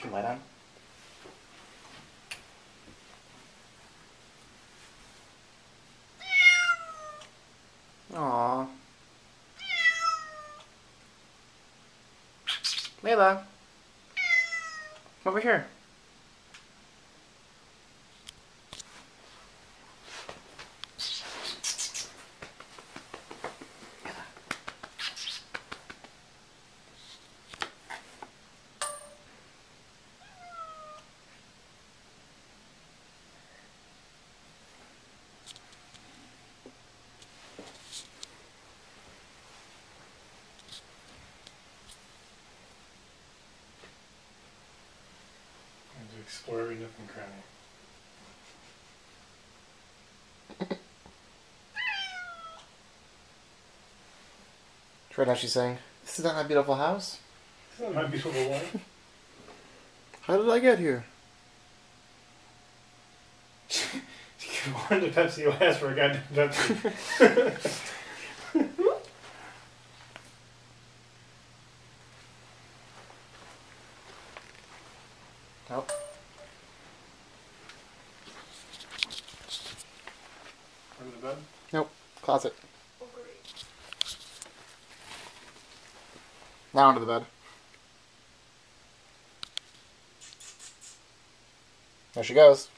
Some light on. Aww. Layla. Come over here. To explore every nook and cranny. Right now she's saying, "This is not my beautiful house. This is my beautiful wife." How did I get here?" You wanted a Pepsi, you asked for a goddamn Pepsi. Nope. Under the bed? Nope. Closet. Now under the bed. There she goes.